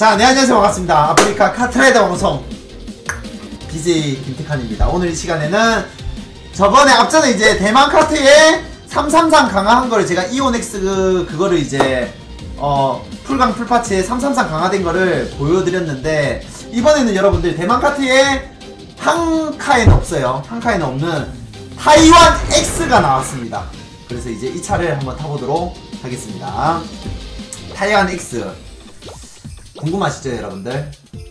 자, 네, 안녕하세요. 반갑습니다. 아프리카 카트라이더 방송 BJ 김태칸입니다. 오늘 이 시간에는 저번에 앞전에 이제 대만 카트에 333 강화한 거를 제가 이온엑스 그거를 이제 풀강 풀파츠에 333 강화된 거를 보여드렸는데, 이번에는 여러분들 대만 카트에 한 칸에는 없어요. 한 칸에는 없는 타이완 X가 나왔습니다. 그래서 이제 이 차를 한번 타보도록 하겠습니다. 타이완 X 궁금하시죠, 여러분들?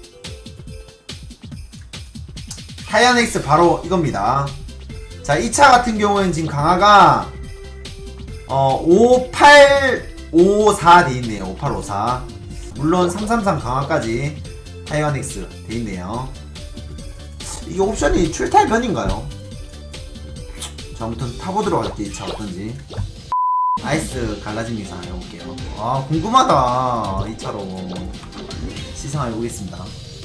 타이완 X 바로 이겁니다. 자, 이 차 같은 경우에는 지금 강화가 5854 돼있네요. 5854. 물론 333 강화까지 타이완 X 돼있네요. 이게 옵션이 출탈 변인가요? 자, 아무튼 타보도록 할게요. 이 차 어떤지. 아이스 갈라진 미사 해볼게요. 아, 궁금하다. 이 차로 시승해보겠습니다.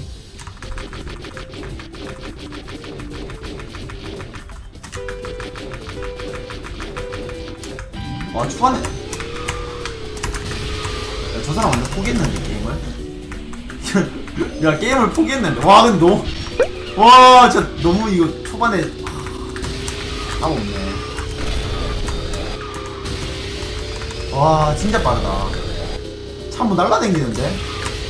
와, 초반에 야, 저 사람 완전 포기했는데 게임을. 야, 게임을 포기했는데. 와, 근데 너무, 와, 진짜 너무 이거 초반에 답 없네. 와, 진짜 빠르다. 차 한번 날라다니는데?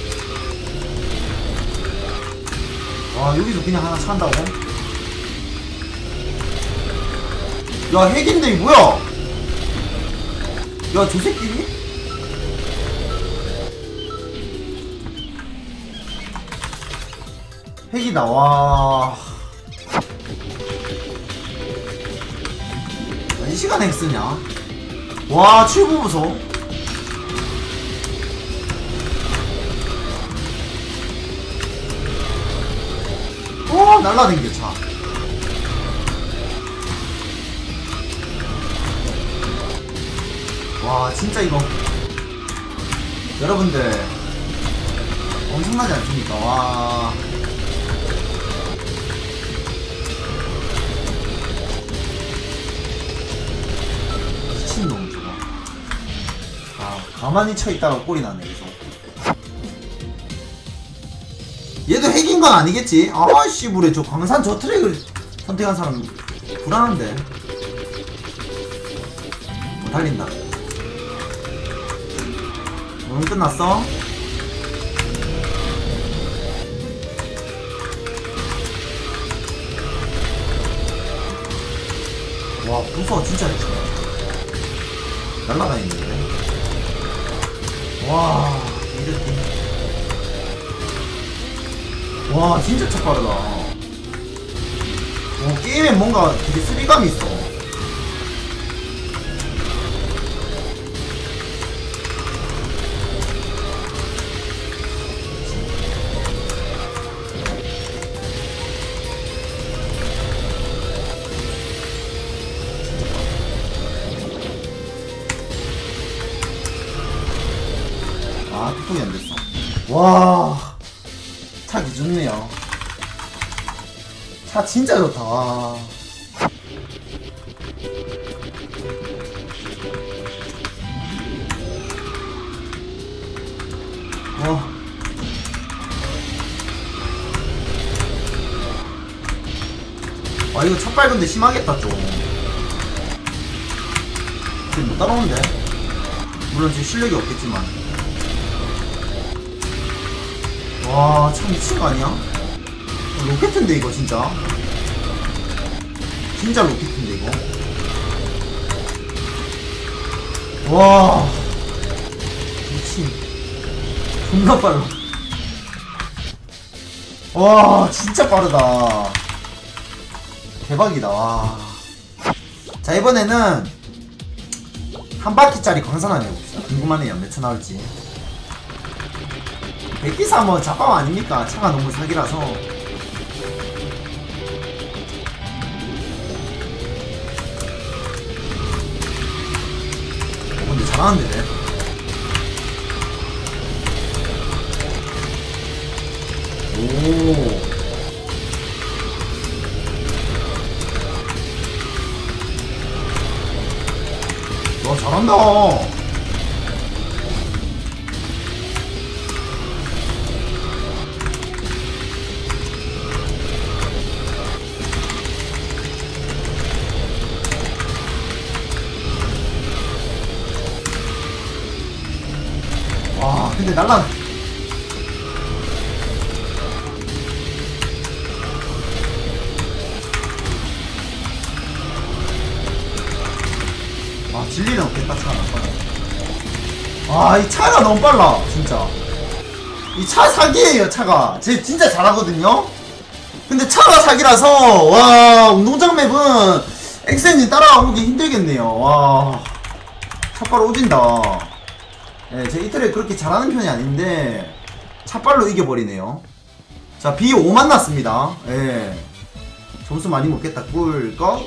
와, 여기서 그냥 하나 찬다고? 야, 핵인데 이 뭐야? 야, 저 새끼니? 핵이다. 와, 이 시간에 핵 쓰냐? 와, 출구 무서워. 날라댕겨 차. 와, 진짜 이거 여러분들 엄청나지 않습니까? 와, 미친놈 저거. 아, 가만히 쳐있다가 꼴이 나네. 계속. 얘도 핵인 건 아니겠지? 아씨, 뭐래. 저 광산 저 트랙을 선택한 사람 불안한데. 달린다. 끝났어? 와, 무서워. 진짜 날라가 있는데. 와, 이렇게. 와, 진짜 차 빠르다. 게임에 뭔가 되게 스리감이 있어. 아, 뚜껑이 안 됐어. 와, 차 기좋네요. 차 진짜 좋다. 와. 와, 이거 첫 밟은데 심하겠다 좀. 지금 못 따라오는데? 물론 지금 실력이 없겠지만. 와, 참 미친 거 아니야? 로켓인데 이거 진짜. 진짜 로켓인데 이거. 와, 미친. 존나 빨라. 와, 진짜 빠르다. 대박이다. 와. 자, 이번에는 한 바퀴짜리 광산을 해봅시다. 궁금하네요. 몇 초 나올지. 백기사 뭐 잡밥 아닙니까? 차가 너무 사기라서. 근데 잘하는데. 오. 와, 잘한다. 근데 날라. 아, 진리는 없겠다, 차가. 아, 이 차가 너무 빨라, 진짜. 이 차 사기예요, 차가. 쟤 진짜 잘하거든요? 근데 차가 사기라서, 와, 운동장 맵은 엑센이 따라오기 힘들겠네요. 와, 차빨로 오진다. 예, 제 이틀에 그렇게 잘하는 편이 아닌데, 차빨로 이겨버리네요. 자, B 5만 났습니다. 예. 점수 많이 먹겠다. 꿀꺽.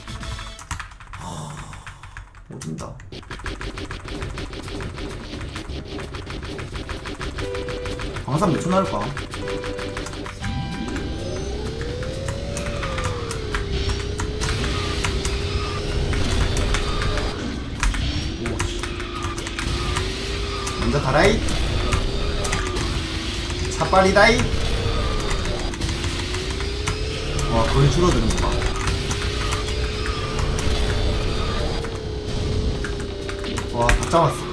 오진다. 방산 몇 초 나올까? 먼저 가라이. 차빨이다이. 와, 거의 줄어드는 거 봐. 와, 다 잡았어.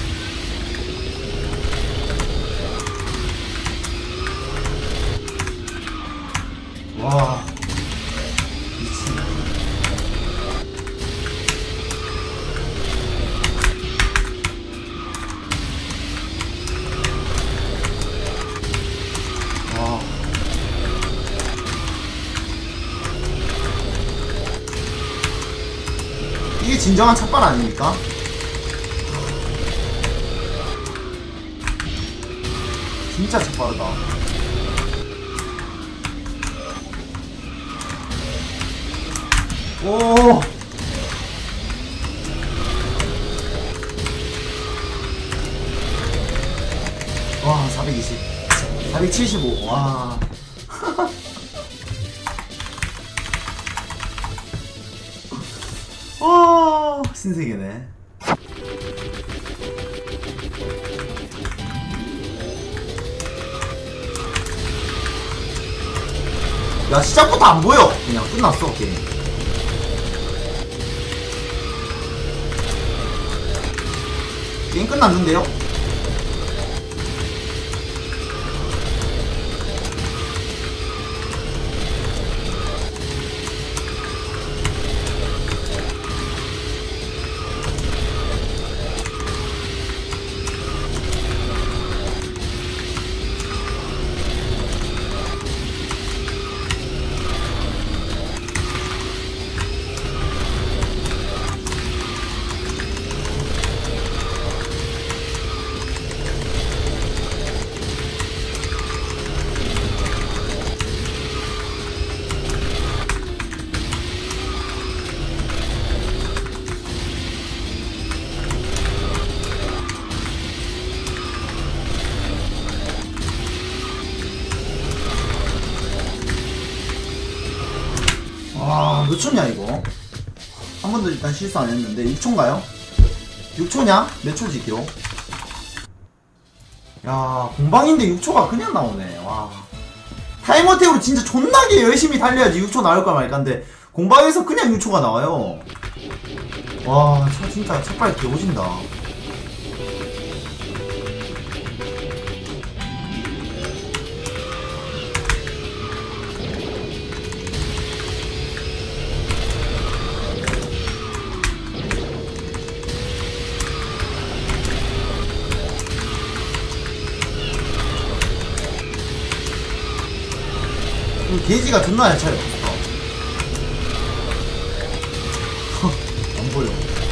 와, 미친. 와. 이게 진정한 찻발 아닙니까? 진짜 빠르다. 오. 와, 420. 475. 와. 와, 신세계네. 야, 시작부터 안 보여. 그냥 끝났어, 게임. 게임 끝났는데요? 와, 몇 초냐 이거? 한 번도 일단 실수 안 했는데 6초인가요? 6초냐? 몇 초지 기록? 야, 공방인데 6초가 그냥 나오네. 와, 타임어택으로 진짜 존나게 열심히 달려야지 6초 나올까 말까인데 공방에서 그냥 6초가 나와요. 와, 차 진짜 차빨리 개오진다. 게이지가 존나 잘 차요. 안 보여.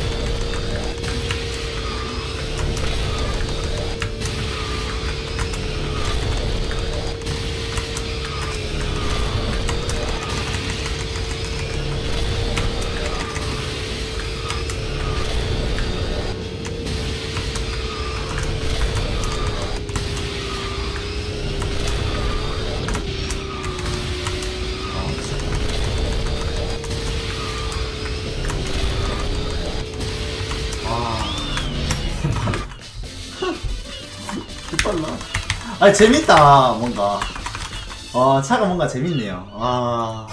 빨라. 아, 재밌다. 뭔가 차가 뭔가 재밌네요. 아,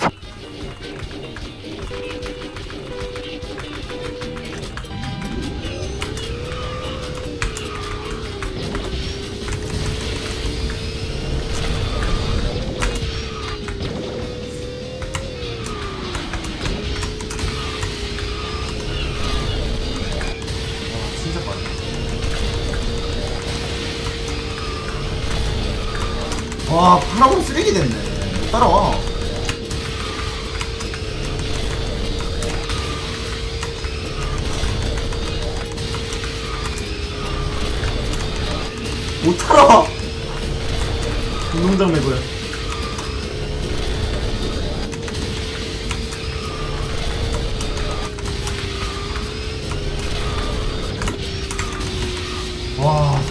와, 파라곤 쓰레기 됐네. 못 따라와. 못 따라와. 운동장 매고요. 와.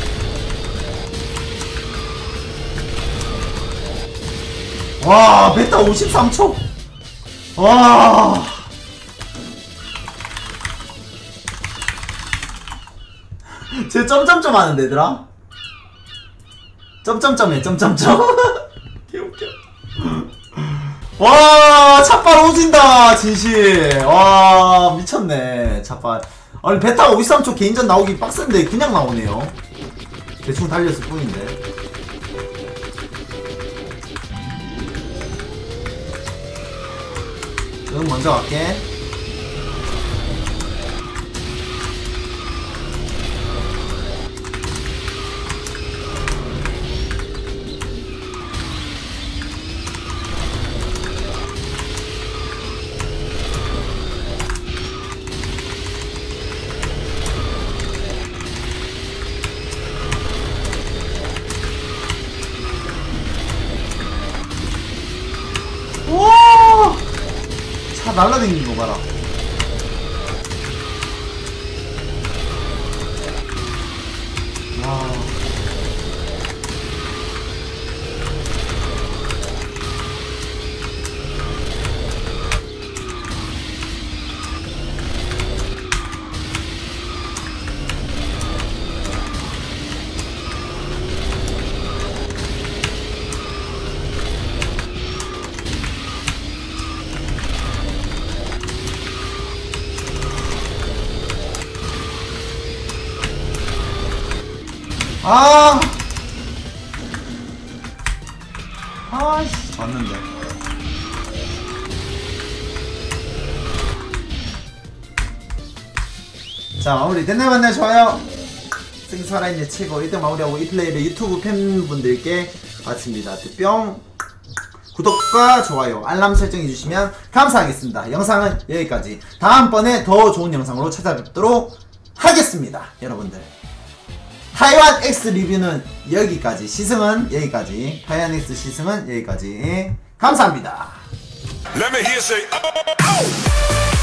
와, 베타 53초? 와. 쟤 점점점 하는데, 얘들아? 점점점해, 점점점. 개웃겨. 와, 찻발 오진다, 진실. 와, 미쳤네, 찻발. 아니, 베타가 53초 개인전 나오기 빡센데, 그냥 나오네요. 대충 달렸을 뿐인데. 응, 먼저 갈게. 와! 차 날라다니는 거 봐라. 와. 아, 아이씨, 왔는데. 자, 마무리 됐나요? 맞나요? 좋아요. 생살아있네 최고 1등 마무리하고 이 플레이를 유튜브 팬분들께 바칩니다. 뿅. 구독과 좋아요, 알람 설정해주시면 감사하겠습니다. 영상은 여기까지. 다음번에 더 좋은 영상으로 찾아뵙도록 하겠습니다. 여러분들. 타이완 X 리뷰는 여기까지. 시승은 여기까지. 타이완 X 시승은 여기까지. 감사합니다. Let me hear say, oh, oh.